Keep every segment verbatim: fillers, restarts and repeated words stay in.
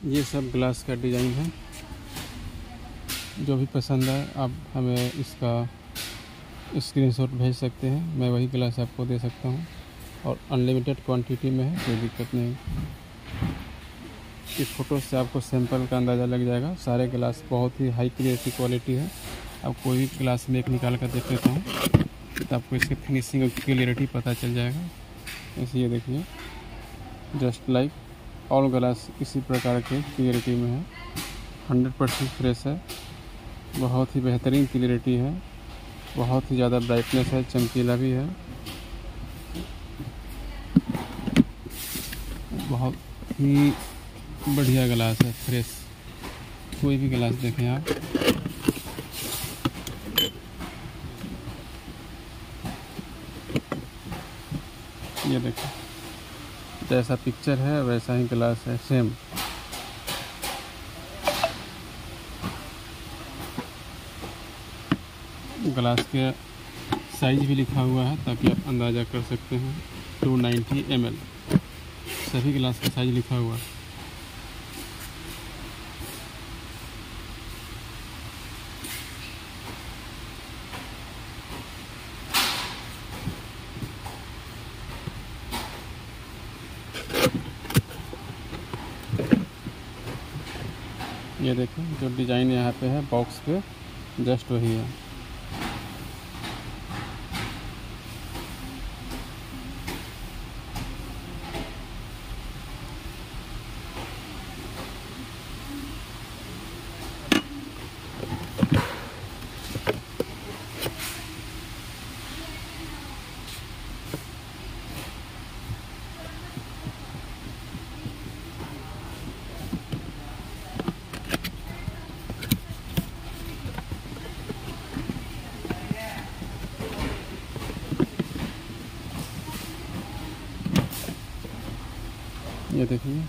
ये सब ग्लास का डिज़ाइन है। जो भी पसंद है आप हमें इसका स्क्रीनशॉट भेज सकते हैं, मैं वही ग्लास आपको दे सकता हूँ और अनलिमिटेड क्वांटिटी में है, कोई दिक्कत नहीं। इस फ़ोटो से आपको सैंपल का अंदाज़ा लग जाएगा। सारे ग्लास बहुत ही हाई क्वालिटी क्वालिटी है। आप कोई भी ग्लास में एक निकाल कर देख लेता हूँ तो आपको इसकी फिनिशिंग और क्लियरिटी पता चल जाएगा। ऐसे ये देखिए, जस्ट लाइक ऑल ग्लास इसी प्रकार के क्लियरिटी में है। हंड्रेड परसेंट फ्रेश है, बहुत ही बेहतरीन क्लियरिटी है, बहुत ही ज़्यादा ब्राइटनेस है, चमकीला भी है, बहुत ही बढ़िया ग्लास है, फ्रेश। कोई भी ग्लास देखें आप, ये देखें जैसा पिक्चर है वैसा ही ग्लास है, सेम। ग्लास के साइज भी लिखा हुआ है ताकि आप अंदाज़ा कर सकते हैं। टू नाइन्टी एम एल सभी ग्लास का साइज लिखा हुआ है। ये देखें जो डिज़ाइन यहाँ पे है बॉक्स पे, जस्ट वही है। ये देखिए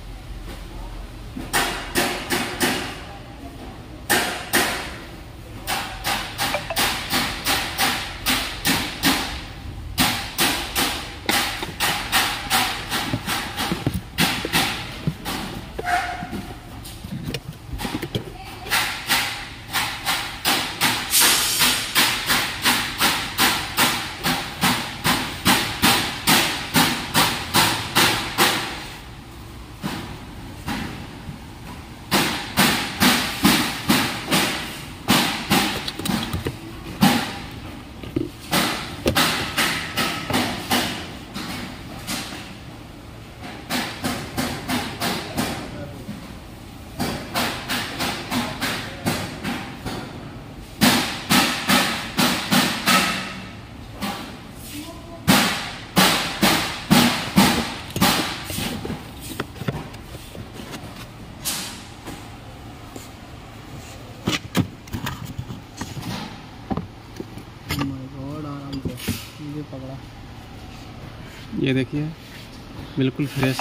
पकड़ा। ये देखिए बिल्कुल फ्रेश,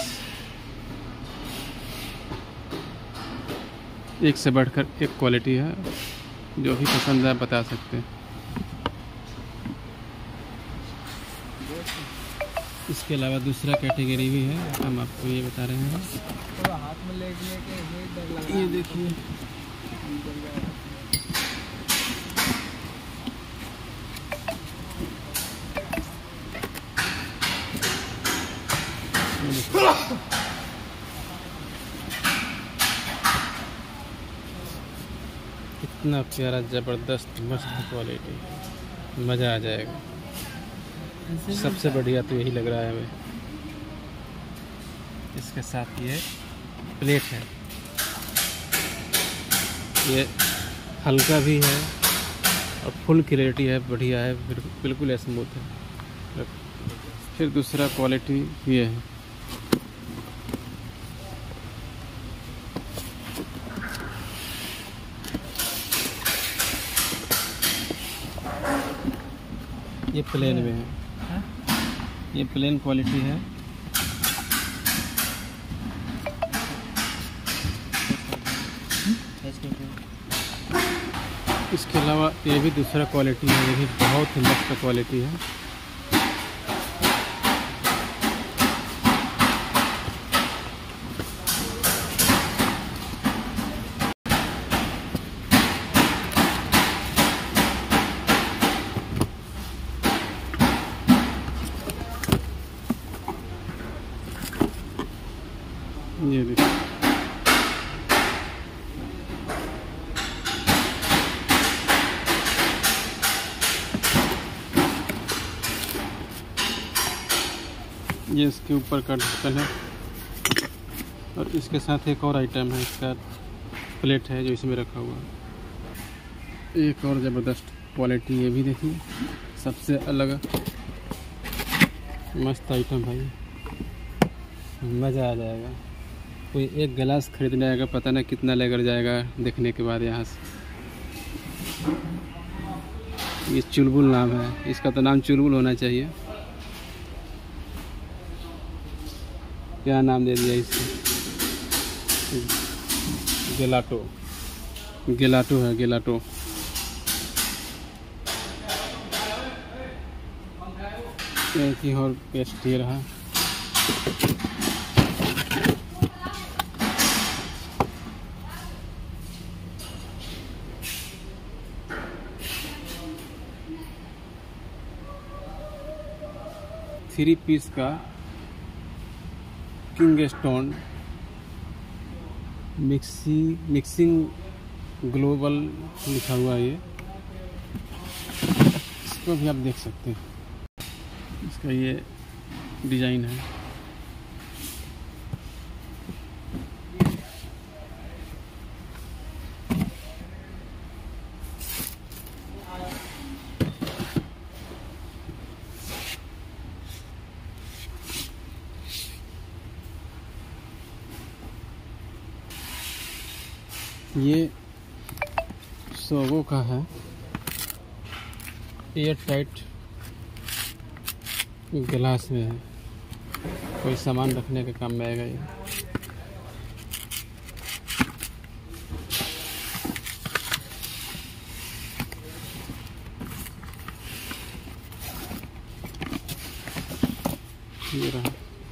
एक से बढ़कर एक क्वालिटी है। जो भी पसंद है बता सकते हैं। इसके अलावा दूसरा कैटेगरी भी है, हम आपको ये बता रहे हैं। तो हाथ में लेके ये देखिए कितना प्यारा ज़बरदस्त मस्त क्वालिटी, मज़ा आ जाएगा। सबसे बढ़िया तो यही लग रहा है हमें। इसके साथ ये प्लेट है, ये हल्का भी है और फुल क्लियरिटी है, बढ़िया है, बिल्कुल स्मूथ है। फिर दूसरा क्वालिटी ये है, ये प्लेन में है, ये प्लेन क्वालिटी है। इसके अलावा ये भी दूसरा क्वालिटी है, ये भी बहुत ही मस्त क्वालिटी है। ये देखिए, ये इसके ऊपर का ढक्कन है और इसके साथ एक और आइटम है, इसका प्लेट है जो इसमें रखा हुआ है। एक और ज़बरदस्त क्वालिटी, ये भी देखिए, सबसे अलग मस्त आइटम भाई, मज़ा आ जाएगा। कोई एक गिलास खरीदने आएगा, पता नहीं कितना लेकर जाएगा देखने के बाद यहाँ से। ये चुलबुल नाम है इसका, तो नाम चुलबुल होना चाहिए। क्या नाम दे दिया इसको, गेलाटो, गेलाटो है, गेलाटो। एक ही और पेस्ट ये रहा। थ्री पीस का किंगस्टोन मिक्सी मिक्सिंग ग्लोबल लिखा हुआ है। ये इसको भी आप देख सकते हैं, इसका ये डिज़ाइन है। ये सोगो का है, एयर टाइट गिलास में है, कोई सामान रखने के काम में आएगा ये। ये रहा,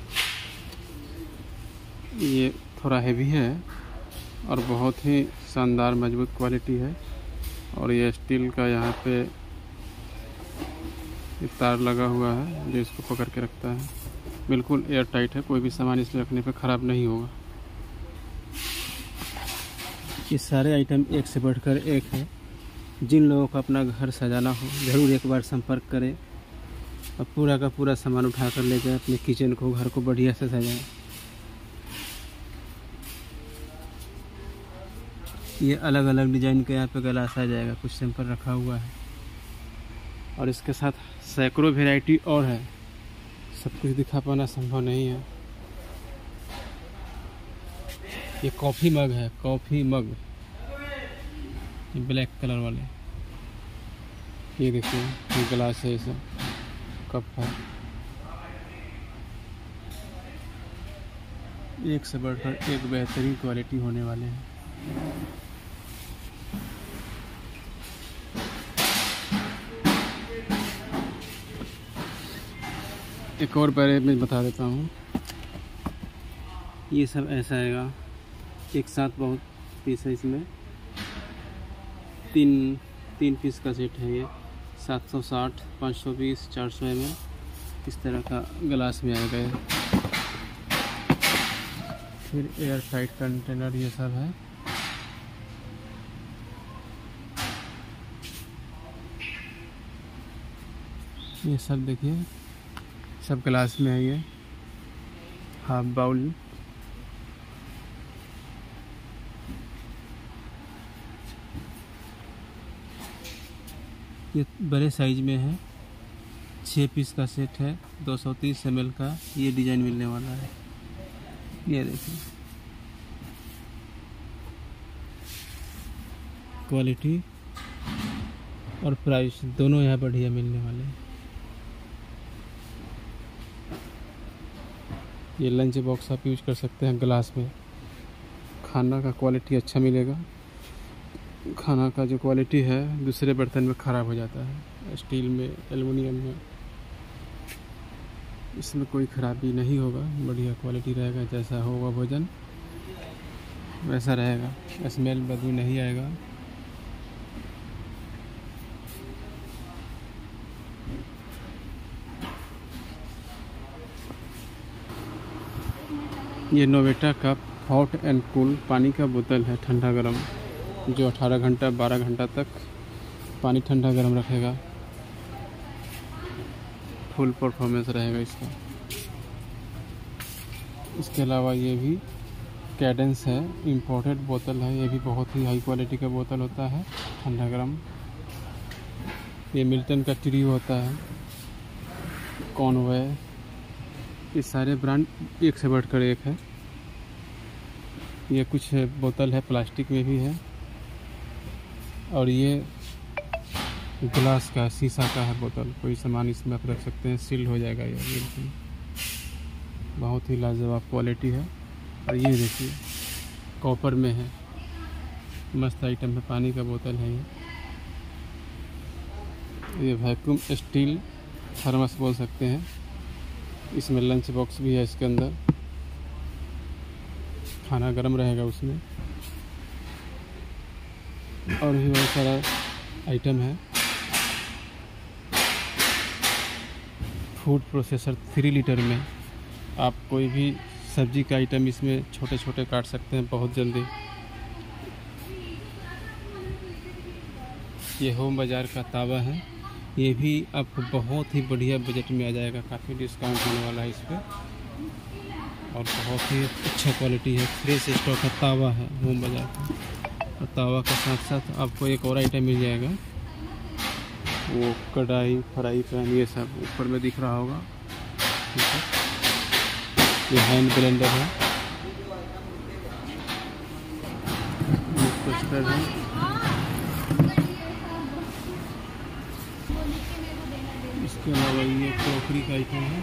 ये थोड़ा हैवी है और बहुत ही शानदार मजबूत क्वालिटी है। और ये स्टील का यहाँ पे तार लगा हुआ है जो इसको पकड़ के रखता है, बिल्कुल एयर टाइट है, कोई भी सामान इसमें रखने पे ख़राब नहीं होगा। ये सारे आइटम एक से बढ़कर एक है। जिन लोगों को अपना घर सजाना हो ज़रूर एक बार संपर्क करें और पूरा का पूरा सामान उठा कर ले जाए, अपने किचन को, घर को बढ़िया से सजाएं। ये अलग अलग डिज़ाइन का यहाँ पे गिलास आ जाएगा, कुछ सैंपल रखा हुआ है और इसके साथ सैकड़ों वैरायटी और है, सब कुछ दिखा पाना संभव नहीं है। ये कॉफ़ी मग है, कॉफ़ी मग, ये ब्लैक कलर वाले, ये देखिए, ये गिलास है, इसे कप है। एक से बढ़कर एक बेहतरीन क्वालिटी होने वाले हैं। एक और बारे में बता देता हूँ, ये सब ऐसा आएगा, एक साथ बहुत पीस है, इसमें तीन तीन पीस का सेट है। ये सात सौ साठ, पाँच सौ बीस, चार सौ एम एल इस तरह का गिलास में आएगा ये। फिर एयर टाइट कंटेनर, ये सब है। ये सब देखिए, सब गिलास में है। ये हाफ बाउल, ये बड़े साइज में है, छः पीस का सेट है, दो सौ तीस एम एल का ये डिज़ाइन मिलने वाला है। ये देखिए, क्वालिटी और प्राइस दोनों यहाँ बढ़िया मिलने वाले हैं। ये लंच बॉक्स आप यूज कर सकते हैं गिलास में, खाना का क्वालिटी अच्छा मिलेगा। खाना का जो क्वालिटी है दूसरे बर्तन में ख़राब हो जाता है, स्टील में, एल्युमिनियम में इसमें कोई ख़राबी नहीं होगा, बढ़िया क्वालिटी रहेगा। जैसा होगा भोजन वैसा रहेगा, स्मेल बदबू नहीं आएगा। ये नोवेटा का हॉट एंड कूल पानी का बोतल है, ठंडा गर्म, जो अठारह घंटा बारह घंटा तक पानी ठंडा गर्म रखेगा। फुल परफॉर्मेंस रहेगा इसका। इसके अलावा ये भी कैडेंस है, इम्पोर्टेड बोतल है। ये भी बहुत ही हाई क्वालिटी का बोतल होता है, ठंडा गर्म। ये मिल्टन का ट्रियो होता है, कॉनवे। ये सारे ब्रांड एक से बढ़कर एक है। ये कुछ बोतल है प्लास्टिक में भी है, और ये ग्लास का, शीशा का है बोतल। कोई सामान इसमें आप रख सकते हैं, सील हो जाएगा। ये बिल्कुल बहुत ही लाजवाब क्वालिटी है। और ये देखिए कॉपर में है, मस्त आइटम है। पानी का बोतल है ये। ये वैक्यूम स्टील थर्मस बोल सकते हैं। इसमें लंच बॉक्स भी है, इसके अंदर खाना गर्म रहेगा उसमें। और भी बहुत सारा आइटम है। फूड प्रोसेसर थ्री लीटर में आप कोई भी सब्जी का आइटम इसमें छोटे छोटे काट सकते हैं बहुत जल्दी। ये होम बाज़ार का तावा है। ये भी आपको बहुत ही बढ़िया बजट में आ जाएगा, काफ़ी डिस्काउंट होने वाला है इस पर, और बहुत ही अच्छा क्वालिटी है। फ्रेश स्टॉक का तावा है होम बाज़ार का। और तावा के साथ साथ आपको एक और आइटम मिल जाएगा, वो कढ़ाई, फ्राई पैन, ये सब ऊपर में दिख रहा होगा। ये हैंड ब्लेंडर है, ये टोस्टर है। इसके अलावा ये क्रॉकरी का आइटम है,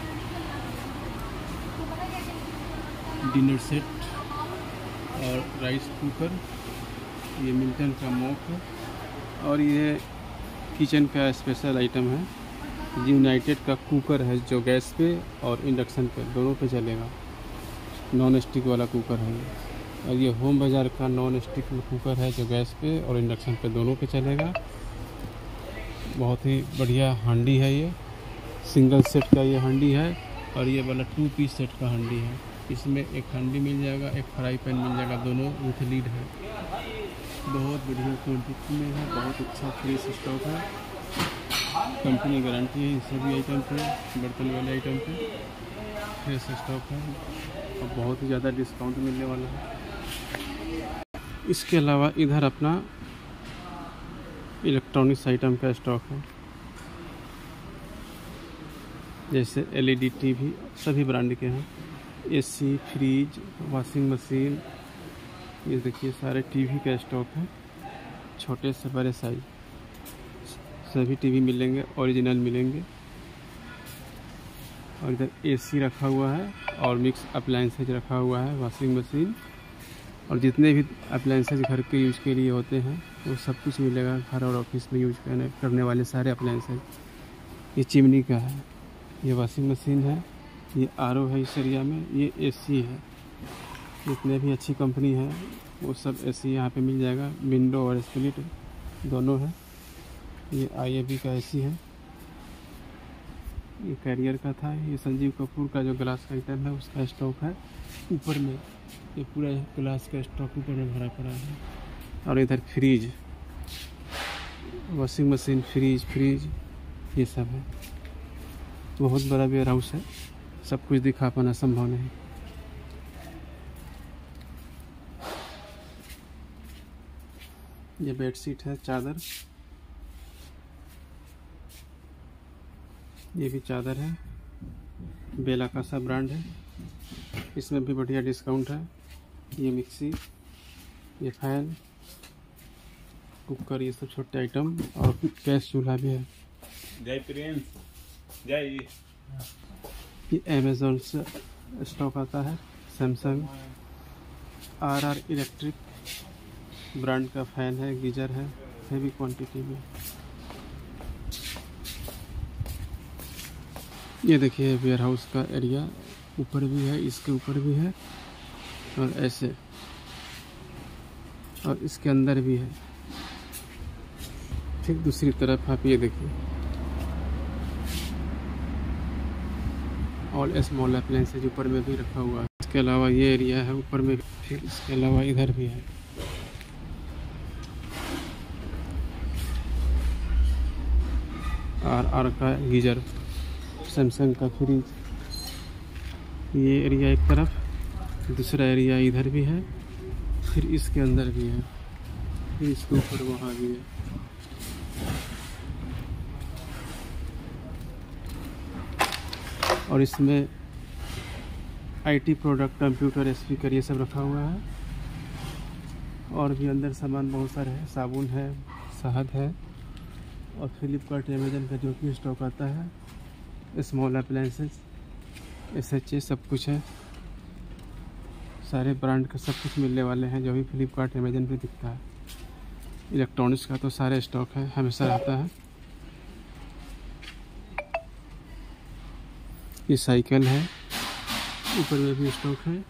डिनर सेट और राइस कुकर। ये मिल्टन का मॉप है। और ये किचन का स्पेशल आइटम है, यूनाइटेड का कुकर है, जो गैस पे और इंडक्शन पे दोनों पे चलेगा। नॉन स्टिक वाला कुकर है ये। और ये होम बाज़ार का नॉन स्टिक कुकर है, जो गैस पे और इंडक्शन पे दोनों पे चलेगा। बहुत ही बढ़िया हांडी है ये। सिंगल सेट का ये हांडी है, और ये वाला टू पीस सेट का हांडी है। इसमें एक हांडी मिल जाएगा, एक फ्राई पैन मिल जाएगा, दोनों विथ लीड है। बहुत बढ़िया क्वांटिटी में है, बहुत अच्छा फ्रेश स्टॉक है। कंपनी गारंटी है इन सभी आइटम पे, बर्तन वाले आइटम पे फ्रेश स्टॉक है, और बहुत ही ज़्यादा डिस्काउंट मिलने वाला है। इसके अलावा इधर अपना इलेक्ट्रॉनिक्स आइटम का स्टॉक है, जैसे एलईडी टीवी, सभी ब्रांड के हैं। एसी, फ्रिज, वॉशिंग मशीन, ये देखिए सारे टीवी का स्टॉक है, छोटे से बड़े साइज सभी टीवी मिलेंगे, ओरिजिनल मिलेंगे। और इधर एसी रखा हुआ है, और मिक्स अप्लायंसेज रखा हुआ है, वॉशिंग मशीन, और जितने भी अप्लायंसेज घर के यूज के लिए होते हैं वो सब कुछ मिलेगा। घर और ऑफिस में यूज करने करने वाले सारे अप्लायंसेज। ये चिमनी का है, ये वॉशिंग मशीन है, ये आरओ है इस एरिया में, ये एसी है। जितने भी अच्छी कंपनी है वो सब एसी यहाँ पे मिल जाएगा, विंडो और स्प्लिट दोनों है। ये आईएबी का एसी है, ये कैरियर का था। ये संजीव कपूर का जो ग्लास का आइटम है उसका स्टॉक है ऊपर में। ये पूरा ग्लास का स्टॉक ऊपर में भरा पड़ा है। और इधर fridge, washing machine, fridge fridge ये सब है। बहुत बड़ा वेयर हाउस है, सब कुछ दिखा पाना संभव नहीं। ये बेडशीट है, चादर, ये भी चादर है, बेला का सा ब्रांड है, इसमें भी बढ़िया डिस्काउंट है। ये मिक्सी, ये फैन, कुकर, ये सब छोटे आइटम, और गैस चूल्हा भी है। जय प्रिंस, जय। ये अमेज़ॉन से स्टॉक आता है, Samsung R R electric brand का फैन है, गीजर है, हेवी क्वांटिटी में। ये देखिए वेयर हाउस का एरिया, ऊपर भी है, इसके ऊपर भी है, और ऐसे, और इसके अंदर भी है। ठीक दूसरी तरफ आप ये देखिए, ऑल स्मॉल अप्लायंसेज ऊपर में भी रखा हुआ है। इसके अलावा ये एरिया है ऊपर में, फिर इसके अलावा इधर भी है। आर आर का गीजर, सैमसंग का फ्रिज, ये एरिया एक तरफ, दूसरा एरिया इधर भी है, फिर इसके अंदर भी है, फिर इसके ऊपर वहाँ भी है। और इसमें आईटी प्रोडक्ट, कंप्यूटर, स्पीकर, ये सब रखा हुआ है। और भी अंदर सामान बहुत सारे है, साबुन है, शहद है, और फ्लिपकार्ट, अमेजन का जो भी स्टॉक आता है, small appliances, S H A, सब कुछ है। सारे ब्रांड का सब कुछ मिलने वाले हैं जो भी फ्लिपकार्ट, अमेजन पे दिखता है। इलेक्ट्रॉनिक्स का तो सारे स्टॉक है, हमेशा रहता है। ये साइकिल है, ऊपर में भी स्टॉक है।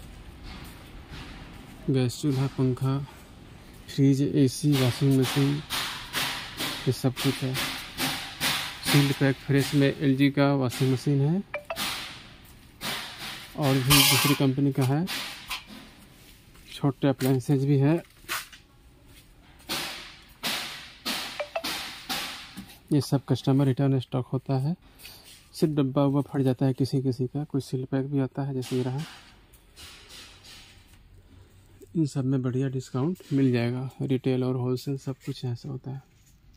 गैस चूल्हा, पंखा, फ्रिज, एसी, वॉशिंग मशीन, ये सब कुछ है। सील्ड पैक फ्रेश में एलजी का वॉशिंग मशीन है, और भी दूसरी कंपनी का है। छोटे अप्लायंसेज भी है। ये सब कस्टमर रिटर्न स्टॉक होता है। सिर्फ डब्बा उब्बा फट जाता है किसी किसी का, कोई सील पैक भी आता है जैसे ये रहा। इन सब में बढ़िया डिस्काउंट मिल जाएगा। रिटेल और होलसेल सब कुछ ऐसा होता है।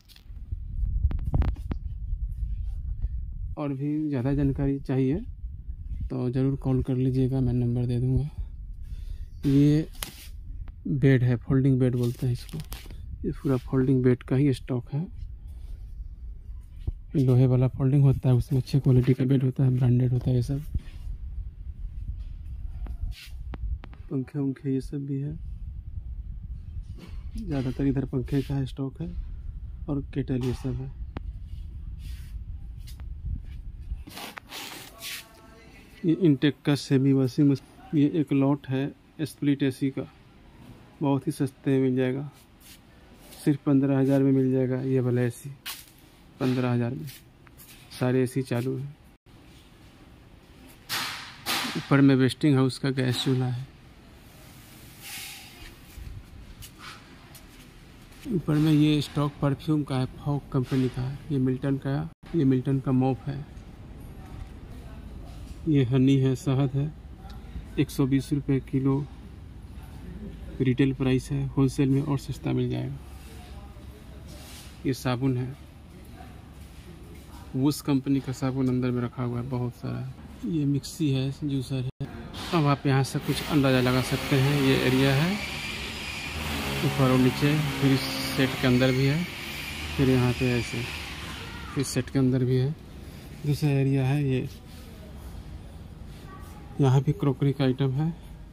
और भी ज़्यादा जानकारी चाहिए तो ज़रूर कॉल कर लीजिएगा, मैं नंबर दे दूँगा। ये बेड है, फोल्डिंग बेड बोलते हैं इसको। ये पूरा फोल्डिंग बेड का ही स्टॉक है। लोहे वाला फोल्डिंग होता है, उसमें अच्छे क्वालिटी का बेड होता है, ब्रांडेड होता है ये सब। पंखे उंखे ये सब भी है। ज़्यादातर इधर पंखे का स्टॉक है, और केटल ये सब है। ये इंटेक का सेमी वॉशिंग मशीन, ये एक लॉट है स्प्लिट एसी का, बहुत ही सस्ते में मिल जाएगा। सिर्फ पंद्रह हज़ार में मिल जाएगा ये वाला एसी, पंद्रह हज़ार में सारे एसी चालू है। ऊपर में वेस्टिंग हाउस का गैस चूल्हा है। ऊपर में ये स्टॉक परफ्यूम का है, फॉग कंपनी का है। ये मिल्टन का ये मिल्टन का मॉप है। ये हनी है, शहद है, एक सौ बीस रुपये किलो रिटेल प्राइस है। होलसेल में और सस्ता मिल जाएगा। ये साबुन है, वुश कंपनी का साबुन अंदर में रखा हुआ है, बहुत सारा है। ये मिक्सी है, जूसर है। अब आप यहाँ से कुछ अंदाज़ा लगा सकते हैं। ये एरिया है ऊपर और नीचे, फिर इस सेट के अंदर भी है, फिर यहाँ पे ऐसे, फिर सेट के अंदर भी है। दूसरा एरिया है ये, यहाँ भी क्रॉकरी का आइटम है।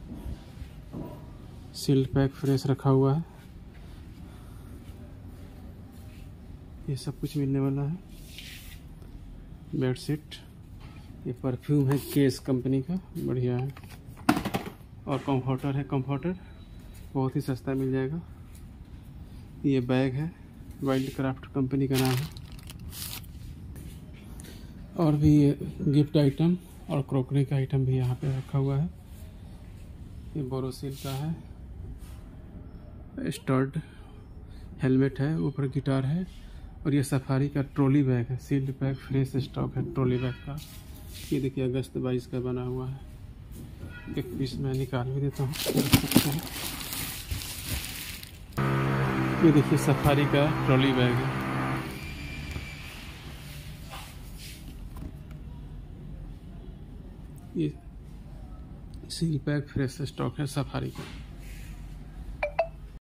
सील्ड पैक फ्रेश रखा हुआ है। ये सब कुछ मिलने वाला है। बेडशीट, ये परफ्यूम है केस कंपनी का, बढ़िया है। और कंफर्टर है, कंफर्टर बहुत ही सस्ता मिल जाएगा। ये बैग है, वाइल्ड क्राफ्ट कंपनी का नाम है। और भी ये गिफ्ट आइटम और क्रॉकरी का आइटम भी यहाँ पे रखा हुआ है। ये बोरोसिल का है। स्टड हेलमेट है, ऊपर गिटार है। और ये सफारी का ट्रॉली बैग है, सील्ड बैग फ्रेश स्टॉक है ट्रॉली बैग का। ये देखिए अगस्त बाईस का बना हुआ है। एक पीस मैं निकाल भी देता हूँ। ये देखिए सफारी का ट्रॉली बैग है। ये सील पैक फ्रेश स्टॉक है सफारी का।